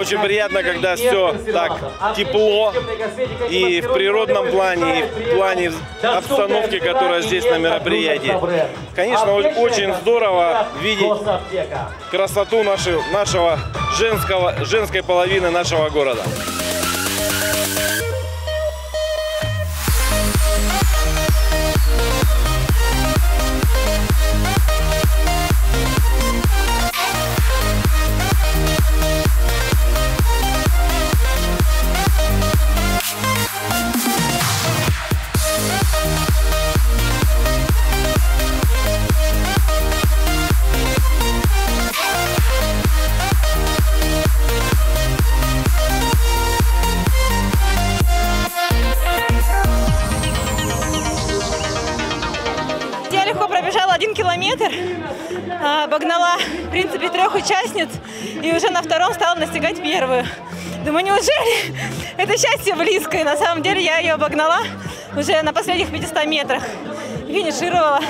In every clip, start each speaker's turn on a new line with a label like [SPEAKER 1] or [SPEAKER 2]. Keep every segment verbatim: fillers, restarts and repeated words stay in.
[SPEAKER 1] очень приятно, когда все так тепло и в природном плане, и в плане обстановки, которая здесь на мероприятии. Конечно, очень здорово видеть красоту нашего, нашего женского, женской половины нашего города.
[SPEAKER 2] Один километр, обогнала, в принципе, трех участниц и уже на втором стала настигать первую. Думаю, неужели это счастье близко? И на самом деле я ее обогнала уже на последних пятистах метрах. Финишировала.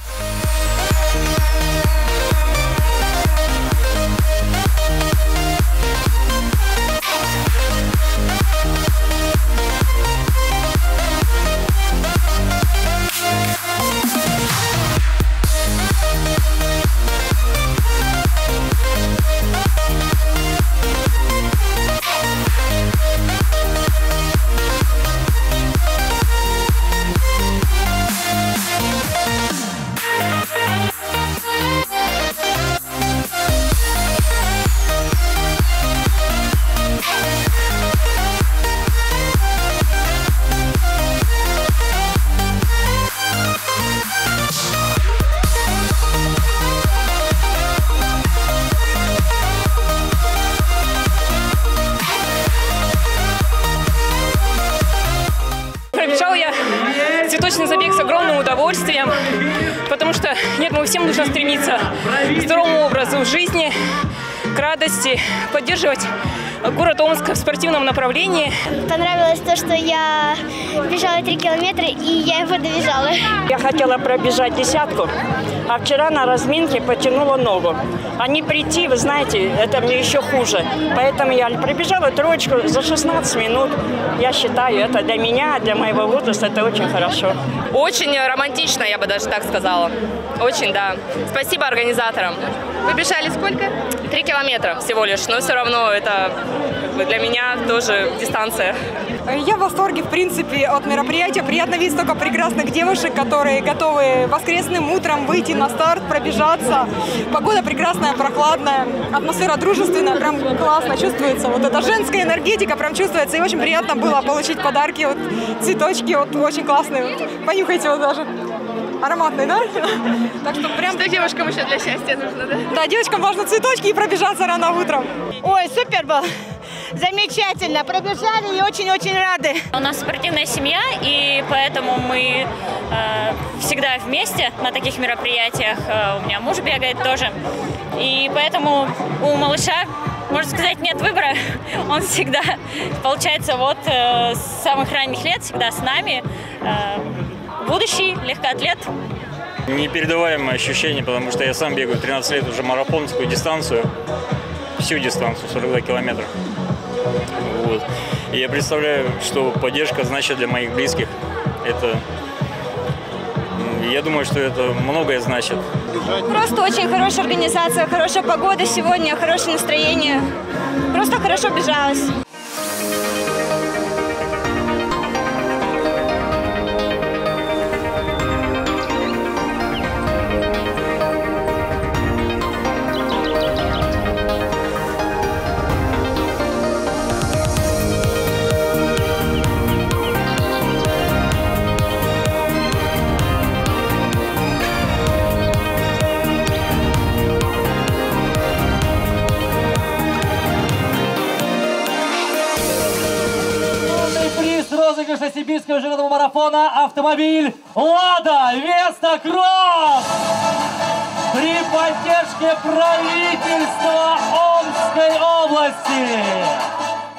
[SPEAKER 3] Пробежал я цветочный забег с огромным удовольствием, потому что, нет, мы всем нужно стремиться к здоровому образу жизни, к радости, поддерживать город Омск в спортивном направлении.
[SPEAKER 4] Понравилось то, что я бежала три километра, и я его добежала.
[SPEAKER 5] Я хотела пробежать десятку, а вчера на разминке потянула ногу. А не прийти, вы знаете, это мне еще хуже. Поэтому я пробежала троечку за шестнадцать минут. Я считаю, это для меня, для моего возраста, это очень хорошо.
[SPEAKER 3] Очень романтично, я бы даже так сказала. Очень, да. Спасибо организаторам.
[SPEAKER 2] Вы бежали сколько?
[SPEAKER 3] Три километра всего лишь, но все равно это для меня тоже дистанция.
[SPEAKER 6] Я в восторге, в принципе, от мероприятия. Приятно видеть столько прекрасных девушек, которые готовы воскресным утром выйти на старт, пробежаться. Погода прекрасная, прохладная, атмосфера дружественная, прям классно чувствуется. Вот эта женская энергетика прям чувствуется. И очень приятно было получить подарки, вот цветочки, вот очень классные. Понюхайте его даже. Ароматный, да? Так что прям...
[SPEAKER 2] Что девушкам еще для счастья нужно, да?
[SPEAKER 6] Да, девочкам важно цветочки и пробежаться рано утром.
[SPEAKER 2] Ой, супер был! Замечательно! Пробежали и очень-очень рады.
[SPEAKER 7] У нас спортивная семья, и поэтому мы э, всегда вместе на таких мероприятиях. Э, у меня муж бегает тоже. И поэтому у малыша, можно сказать, нет выбора. Он всегда, получается, вот э, с самых ранних лет всегда с нами. Э, будущий легкоатлет.
[SPEAKER 8] Непередаваемое ощущение, потому что я сам бегаю тринадцать лет уже марафонскую дистанцию, всю дистанцию, сорок два километра. Вот. И я представляю, что поддержка значит для моих близких. Это, я думаю, что это многое значит.
[SPEAKER 2] Просто очень хорошая организация, хорошая погода сегодня, хорошее настроение. Просто хорошо бежалось.
[SPEAKER 9] Розыгрыша сибирского ежегодного марафона автомобиль «Лада Веста Кросс» при поддержке правительства Омской области.